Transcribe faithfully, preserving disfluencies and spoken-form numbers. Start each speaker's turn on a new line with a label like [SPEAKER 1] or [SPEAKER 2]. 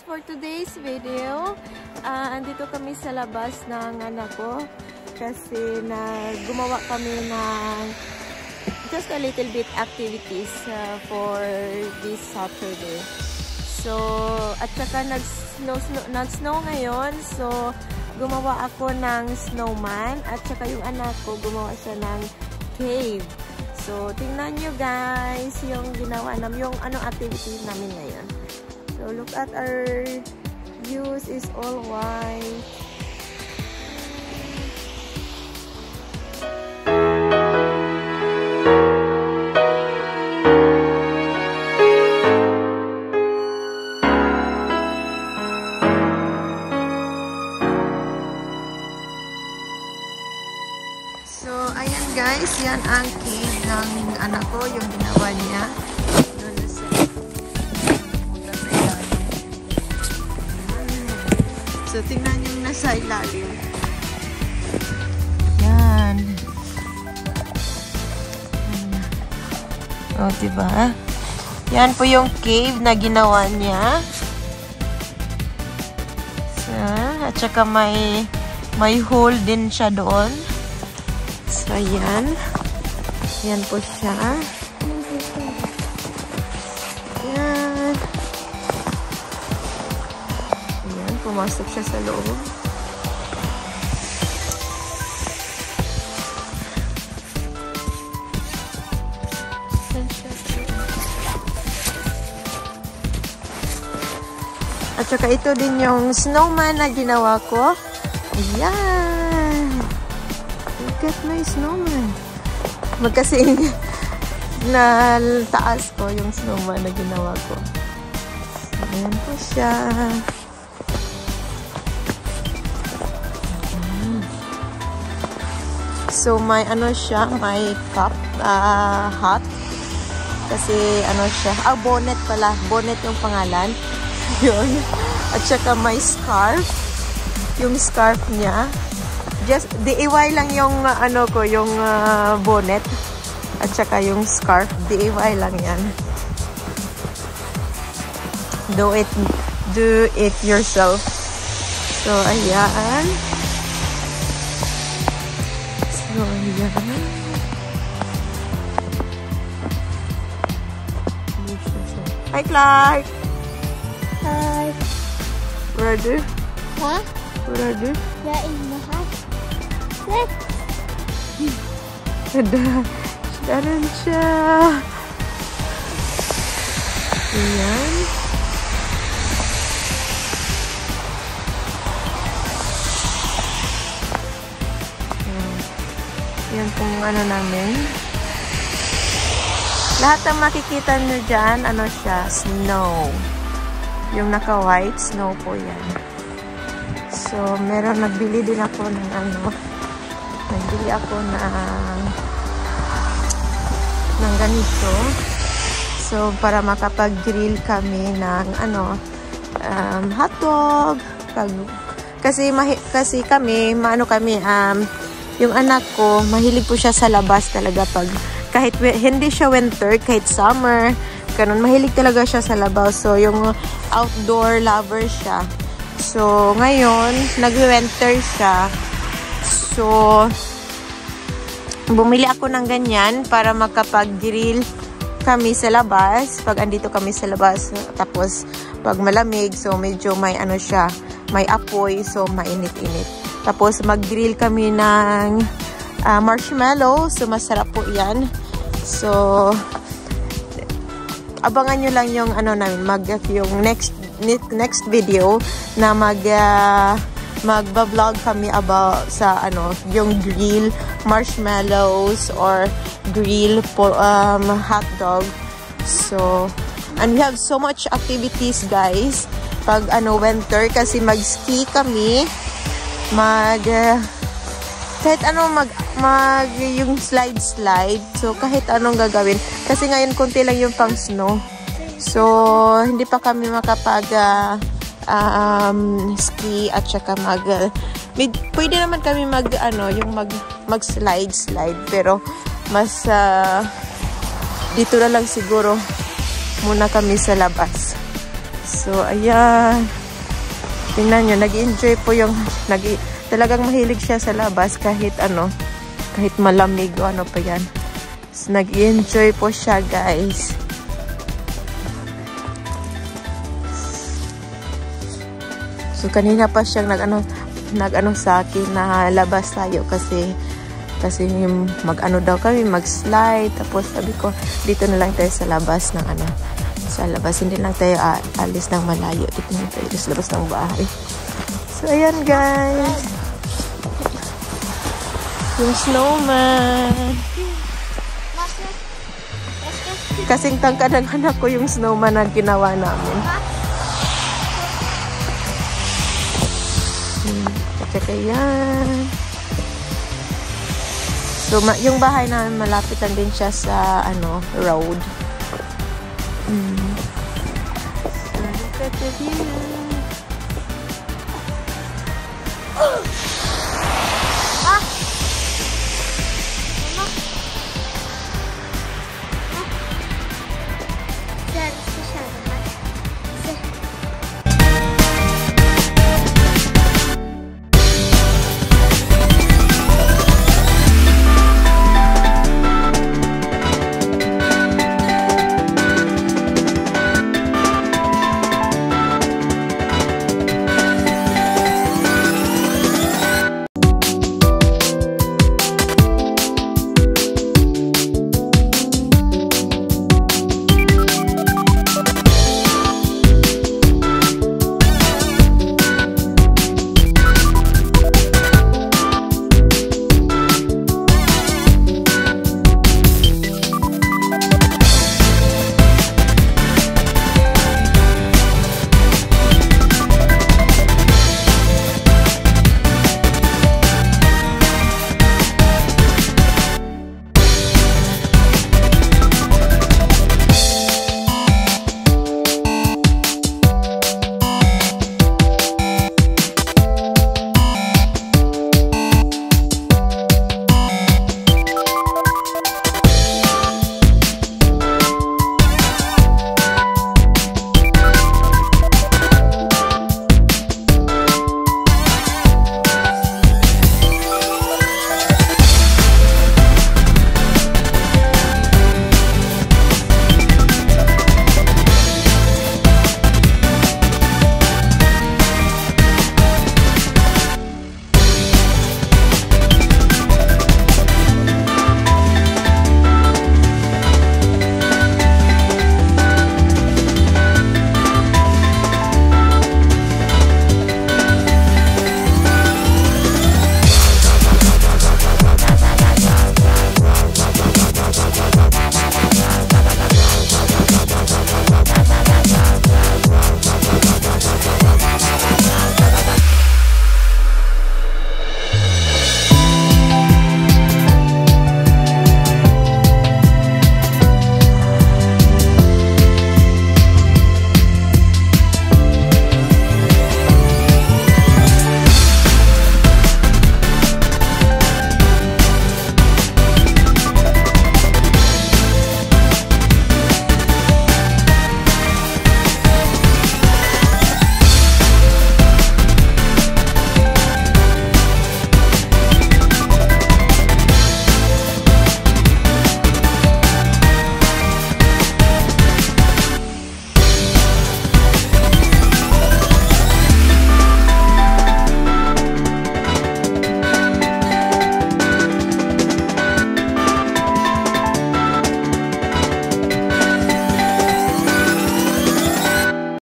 [SPEAKER 1] for today's video. Uh, andito kami sa labas ng anak ko kasi na gumawa kami ng just a little bit activities uh, for this Saturday. So, at saka nag-snow, snow, nag-snow ngayon. So, gumawa ako ng snowman at saka yung anak ko gumawa siya ng cave. So, tingnan nyo guys yung ginawa namin, yung ano activity namin ngayon. So, look at our views is all white. So, ayan guys, yan ang cave ng anak ko, yung ginawa niya. So, tingnan yung nasa ilalim. Yan. O, oh, diba? Yan po yung cave na ginawa niya. So, at saka may, may hole din siya doon. So, yan. Yan po siya. Yan. Yan. Pumasok siya sa loob. At saka ito din yung snowman na ginawa ko. Ayan. Look at my snowman. Magkasing na taas ko yung snowman na ginawa ko. So, ayan po siya. So, may ano siya, may cup, uh, hat. Kasi ano siya, ah, bonnet pala. Bonnet yung pangalan. Yun. At saka may scarf. Yung scarf niya. Just, D I Y lang yung uh, ano ko, yung uh, bonnet. At saka yung scarf. D I Y lang yan. Do it, do it yourself. So, ayan. So, ayan. Hi, Clark!
[SPEAKER 2] Hi.
[SPEAKER 1] Brother?
[SPEAKER 2] Huh?
[SPEAKER 1] Brother?
[SPEAKER 2] Yeah, in the house. Look.
[SPEAKER 1] Ada. Daran siya. Ayan. Yan pong ano namin. Lahat ng makikita nyo dyan, ano siya, snow. Yung naka-white, snow po yan. So, meron, nagbili din ako ng ano, nagbili ako ng ng ganito. So, para makapag-grill kami ng ano, um, hotdog. Pag, kasi, mahi, kasi kami, maano kami, um, yung anak ko, mahilig po siya sa labas talaga pag, kahit hindi siya winter, kahit summer, ganun, mahilig talaga siya sa labas. So, yung outdoor lover siya. So, ngayon, nag-winter siya. So, bumili ako ng ganyan para makapag-grill kami sa labas. Pag andito kami sa labas, tapos pag malamig, so medyo may ano siya, may apoy, so mainit-init. Tapos mag-grill kami ng uh, marshmallow. So, masarap po yan. So, abangan nyo lang yung ano namin, mag, yung next next video na mag uh, magba-vlog kami about sa ano, yung grill marshmallows or grill po, um, hot dog. So, and we have so much activities guys pag ano winter kasi mag-ski kami, mag uh, kahit ano mag mag yung slide slide. So kahit anong gagawin kasi ngayon konti lang yung pang snow. So hindi pa kami makapag uh, um, ski at saka mag uh, pwede naman kami mag ano yung mag mag slide slide pero mas uh, dito na lang siguro muna kami sa labas. So, ayan. Tingnan nyo, nag-enjoy po yung, nag talagang mahilig siya sa labas kahit ano, kahit malamig o ano pa yan. So, nag-enjoy po siya, guys. So, kanina pa siyang nag-ano, nag-ano sa akin na labas tayo kasi kasi mag-ano daw kami, mag-slide. Tapos sabi ko, dito na lang tayo sa labas ng ano, sa labas. Hindi lang tayo alis ng malayo. Dito na tayo sa labas ng bahay. So, ayan guys. Yung snowman. Kasing tangkad ng anak ko yung snowman na ginawa namin. Tsaka yan. So, yung bahay namin malapitan din siya sa, ano, road. Mm. So, look at the view.